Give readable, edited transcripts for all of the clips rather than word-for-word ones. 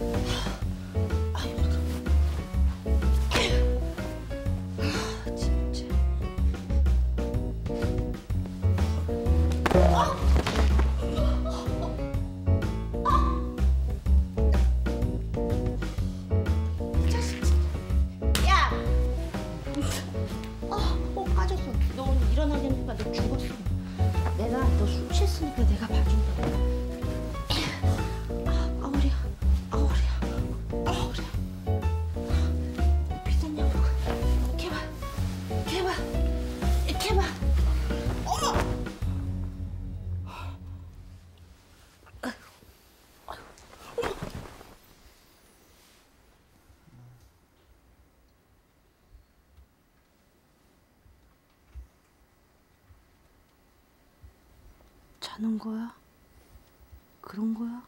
자는 거야? 그런 거야?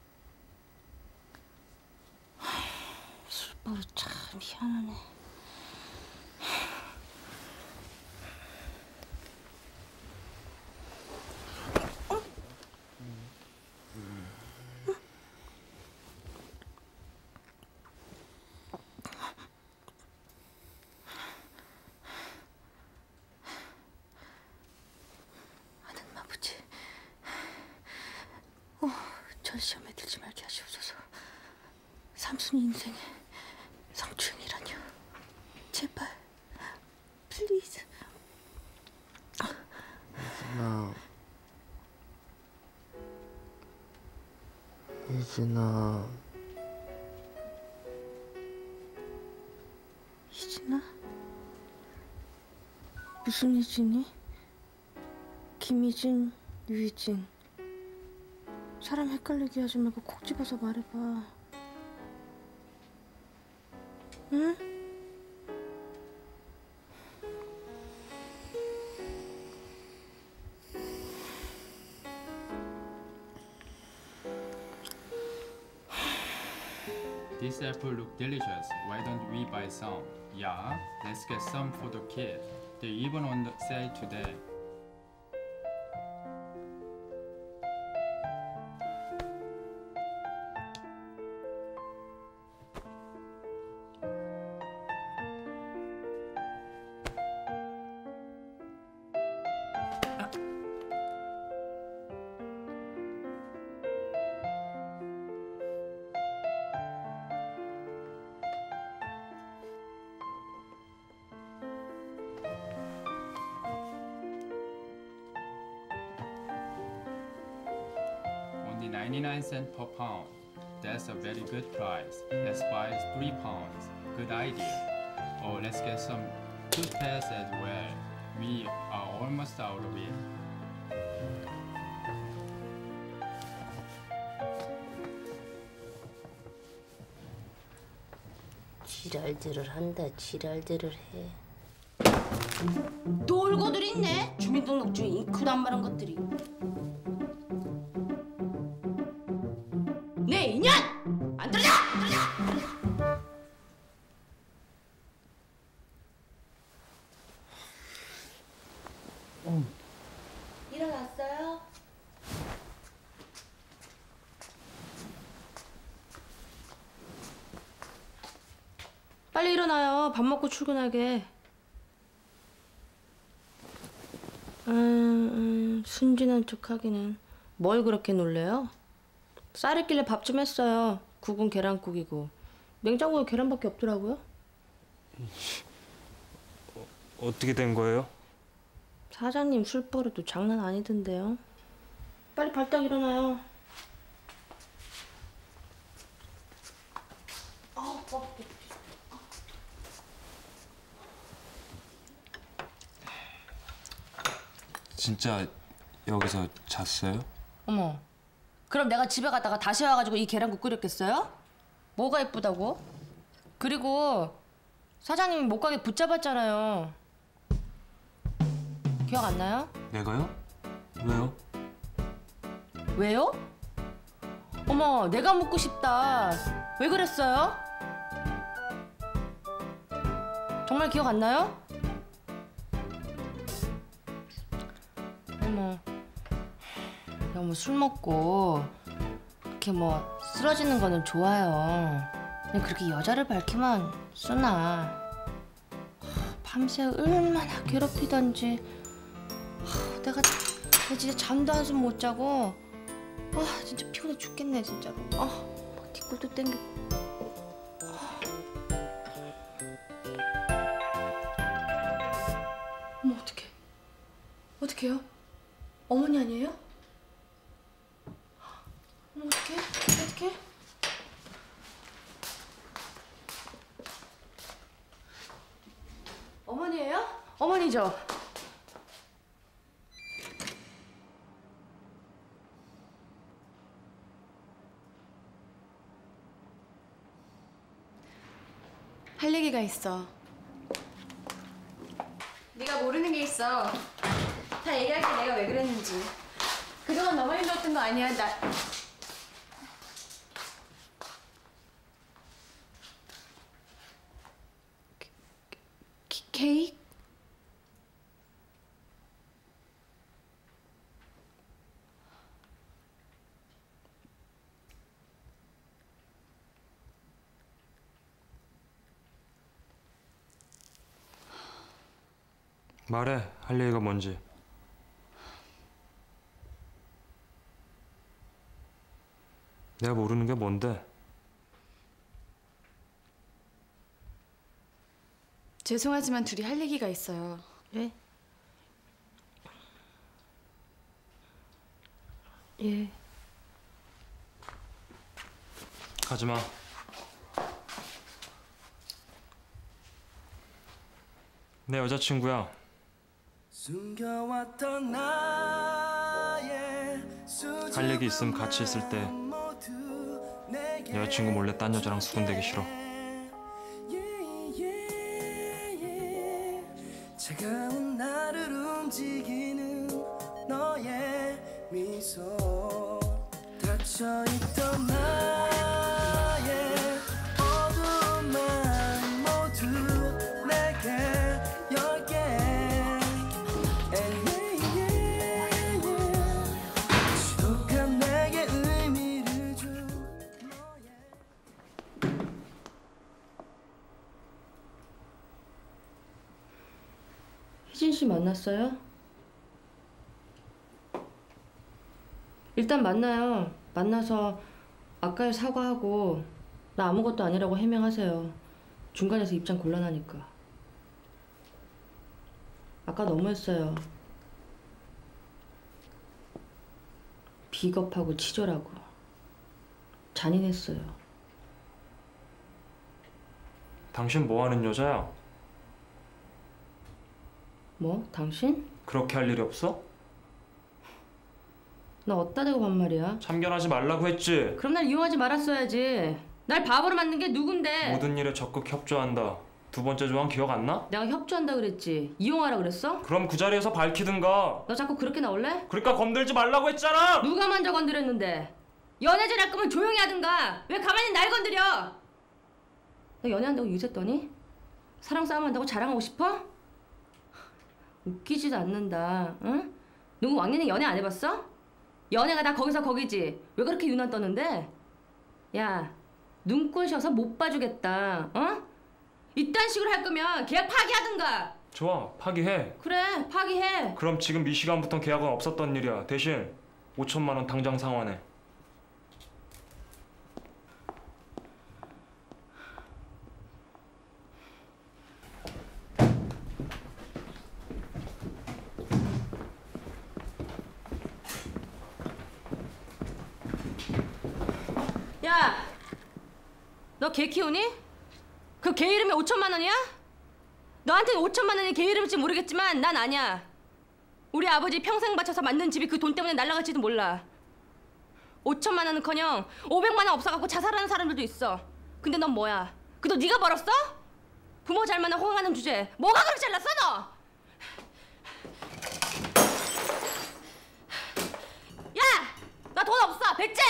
술버릇 참 희한하네. 저 시험에 들지 말게 하시옵소서. 삼순이 인생에 성추행이라뇨. 제발, 플리즈. 이진아. 이진아? 무슨 이진이? 김이진, 유이진. 사람 헷갈리게 하지 말고 콕 집어서 말해봐. 응? This apple look delicious. Why don't we buy some? Yeah, let's get some for the kid. They even on the sale today. Only 99 cents per pound. That's a very good price. Let's buy 3 pounds. Good idea. Oh, let's get some toothpaste as well. We are almost out of it. 지랄들을 한다. 지랄들을 해. 놀고들 있네. 주민등록증에 잉크도 안 마른 것들이. 내 인연! 안 들려! 일어났어요? 빨리 일어나요. 밥 먹고 출근하게. 순진한 척 하기는. 뭘 그렇게 놀래요? 쌀 있길래 밥 좀 했어요. 국은 계란국이고. 냉장고에 계란밖에 없더라고요. 어떻게 된 거예요? 사장님 술버릇도 장난 아니던데요. 빨리 발딱 일어나요. 진짜 여기서 잤어요? 어머, 그럼 내가 집에 갔다가 다시 와가지고 이 계란국 끓였겠어요? 뭐가 예쁘다고? 그리고 사장님이 못 가게 붙잡았잖아요. 기억 안 나요? 내가요? 왜요? 왜요? 어머, 내가 묻고 싶다. 왜 그랬어요? 정말 기억 안 나요? 어머, 너무 술 먹고 그렇게 뭐 쓰러지는 거는 좋아요. 근데 그렇게 여자를 밝히면 쓰나. 밤새 얼마나 괴롭히던지. 내가 진짜 잠도 한숨 못 자고. 진짜 피곤해 죽겠네 진짜로. 막 뒷골도 땡기고. 어머 어떡해. 어떡해요? 어머니 아니에요? 어머 어떡해? 어떡해? 어머니예요? 어머니죠? 할 얘기가 있어. 네가 모르는 게 있어. 다 얘기할게 내가 왜 그랬는지. 그동안 너무 힘들었던 거 아니야. 케이크? 말해. 할 얘기가 뭔지. 내가 모르는 게 뭔데? 죄송하지만 둘이 할 얘기가 있어요. 네? 예. 가지 마. 내 여자친구야. 할 얘기 있으면 같이 있을 때 여자친구 몰래 딴 여자랑 수군대기 싫어. 차가운 나를 움직이는 너의 미소 닫혀있던 나의 어두운 맘 모두 내게 열게 지독한 내게 의미를 준 너의 희진 씨 만났어요? 일단 만나요. 만나서 아까의 사과하고 나 아무것도 아니라고 해명하세요. 중간에서 입장 곤란하니까. 아까 너무했어요. 비겁하고 치졸하고 잔인했어요. 당신 뭐 하는 여자야? 뭐? 당신? 그렇게 할 일이 없어? 나 어디다 대고 반말이야? 참견하지 말라고 했지. 그럼 날 이용하지 말았어야지. 날 바보로 만든 게 누군데? 모든 일에 적극 협조한다. 두 번째 조항 기억 안 나? 내가 협조한다 그랬지. 이용하라 그랬어? 그럼 그 자리에서 밝히든가. 너 자꾸 그렇게 나올래? 그러니까 건들지 말라고 했잖아. 누가 먼저 건드렸는데? 연애질 할 거면 조용히 하든가. 왜 가만히 날 건드려? 너 연애한다고 유세떠니? 사랑 싸움 한다고 자랑하고 싶어? 웃기지도 않는다. 응? 누구 왕년에 연애 안 해봤어? 연애가 다 거기서 거기지. 왜 그렇게 유난 떠는데? 야, 눈꼴셔서 못 봐주겠다. 어? 이딴 식으로 할 거면 계약 파기하든가. 좋아, 파기해. 그래, 파기해. 그럼 지금 이 시간부터 계약은 없었던 일이야. 대신 5천만 원 당장 상환해. 야, 너 개 키우니? 그 개 이름이 5천만 원이야? 너한테는 5천만 원이 개 이름일지 모르겠지만 난 아니야. 우리 아버지 평생 바쳐서 만든 집이 그 돈 때문에 날아갈지도 몰라. 5천만 원은커녕 500만 원 없어갖고 자살하는 사람들도 있어. 근데 넌 뭐야? 그 돈 네가 벌었어? 부모 잘 만나 호강하는 주제에 뭐가 그렇게 잘났어 너? 야! 나 돈 없어! 백제!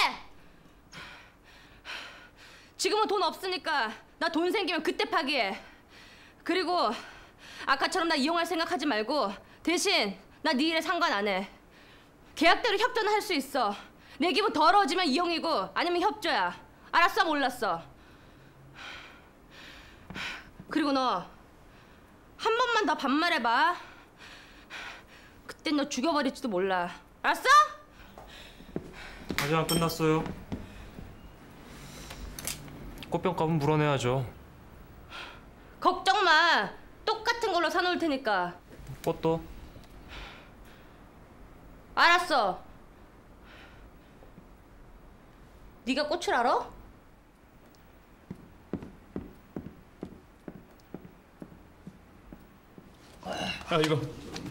지금은 돈 없으니까 나 돈 생기면 그때 파기해. 그리고 아까처럼 나 이용할 생각하지 말고 대신 나 네 일에 상관 안 해. 계약대로 협조는 할 수 있어. 내 기분 더러워지면 이용이고 아니면 협조야. 알았어 몰랐어? 그리고 너 한 번만 더 반말해봐. 그땐 너 죽여버릴지도 몰라. 알았어? 아직 안 끝났어요. 꽃병값은 물어내야죠. 걱정 마. 똑같은 걸로 사놓을 테니까. 꽃도. 알았어. 네가 꽃을 알아? 야 이거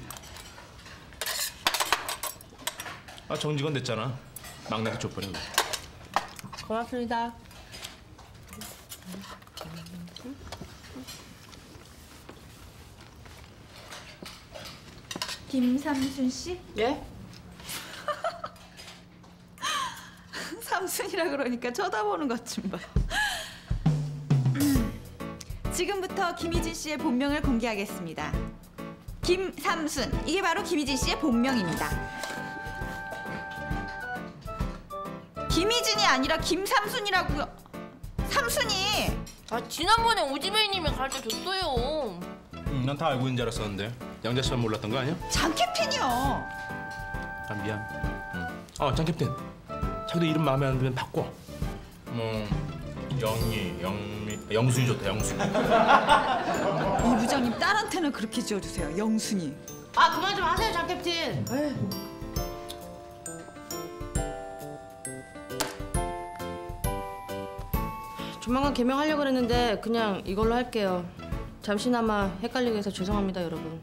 정직원 됐잖아. 막내가 족보려. 고맙습니다. 김삼순 씨? 예? 삼순이라 그러니까 쳐다보는 것 좀 봐. 지금부터 김희진 씨의 본명을 공개하겠습니다. 김삼순, 이게 바로 김희진 씨의 본명입니다. 김희진이 아니라 김삼순이라고요. 삼순이. 아 지난번에 오지배이님이 가르쳐 줬어요. 난 다 알고 있는 줄 알았었는데 양자 씨만 몰랐던 거 아니야? 장 캡틴이요. 아 미안. 장 캡틴. 자기도 이름 마음에 안 들면 바꿔. 영순이 좋다. 영순이. 이 부장님 딸한테는 그렇게 지어주세요. 영순이. 아 그만 좀 하세요 장 캡틴. 조만간 개명하려고 그랬는데 그냥 이걸로 할게요. 잠시나마 헷갈리게 해서 죄송합니다 여러분.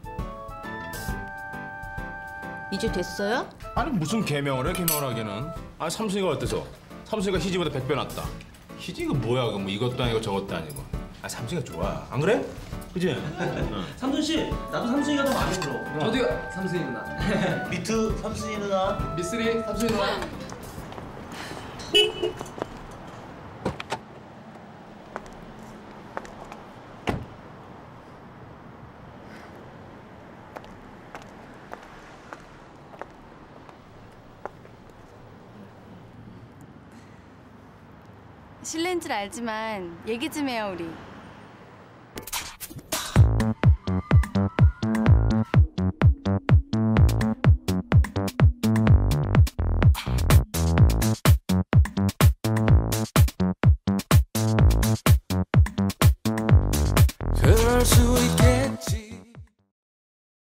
이제 됐어요? 아니 무슨 개명을 해? 개명을 하기는. 아 삼순이가 어때서? 삼순이가 희지보다 100배 낫다. 희지가 뭐야? 뭐 이것도 아니고 저것도 아니고. 아 삼순이가 좋아. 안 그래? 그지? 삼순 씨, 나도 삼순이가 더 마음에 들어. 저도요. 삼순이 누나. 미트 삼순이 누나. 미쓰리 삼순이 누나. 실례인 줄 알지만 얘기 좀 해요 우리.